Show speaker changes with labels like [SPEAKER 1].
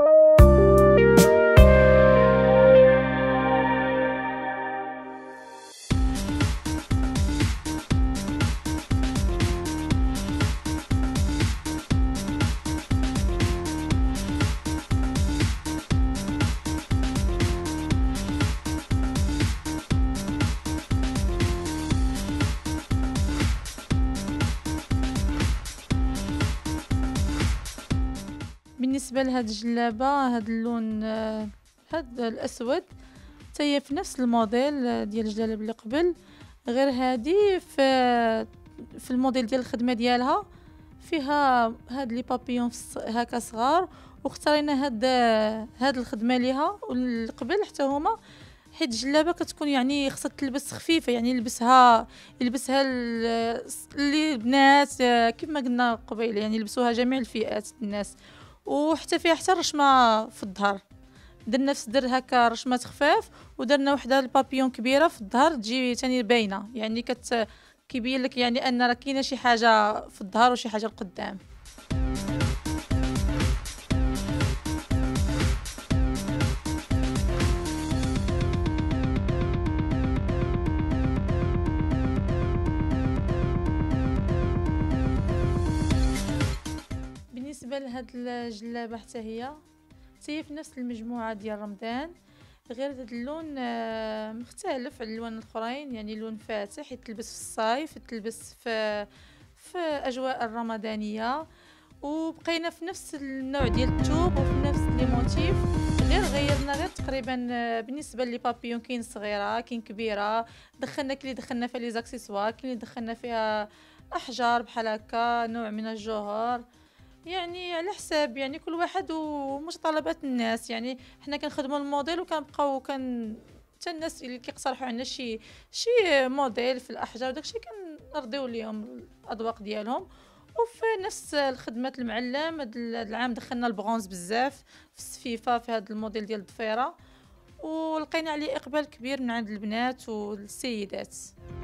[SPEAKER 1] بالنسبة لهاد الجلابة، هاد اللون هاد الأسود حتى هي في نفس الموديل ديال الجلالب اللي قبل، غير هادي في الموديل ديال الخدمة ديالها فيها هاد لي بابيون هكا صغار، واختارينا هاد الخدمة ليها، والقبل حتى هما حيت الجلابة كتكون يعني خصها تلبس خفيفة، يعني يلبسها اللي البنات كيف ما قلنا قبيل، يعني يلبسوها جميع الفئات الناس. وحتى فيها حتى رشمة في الظهر، درنا في الصدر هكا رشمات خفاف، ودرنا وحده البابيون كبيره في الظهر تجي ثاني باينه، يعني كيبين لك يعني ان راه كاينه شي حاجه في الظهر وشي حاجه القدام. بالنسبه لهاد الجلابه حتى هي في نفس المجموعه ديال رمضان، غير هاد اللون مختلف على الالوان الاخرين، يعني لون فاتح يتلبس في الصيف، يتلبس في اجواء الرمضانيه، وبقينا في نفس النوع ديال الثوب وفي نفس لي موتيف، غير غيرنا غير تقريبا بالنسبه لي بابيون كاين صغيره كاين كبيره، دخلنا كاين اللي دخلنا فيها لي زاكسيسوار، كاين اللي دخلنا فيها احجار بحال هكا نوع من الجوهر، يعني على حساب يعني كل واحد ومتطلبات الناس، يعني حنا كنخدموا الموديل وكنبقاو حتى الناس اللي كيقترحوا عنا شي موديل في الاحجار وداكشي كنرضيو ليهم الاذواق ديالهم. وفي نفس الخدمات المعلم هاد العام دخلنا البرونز بزاف في السفيفه في هذا الموديل ديال الضفيره، ولقينا عليه اقبال كبير من عند البنات والسيدات.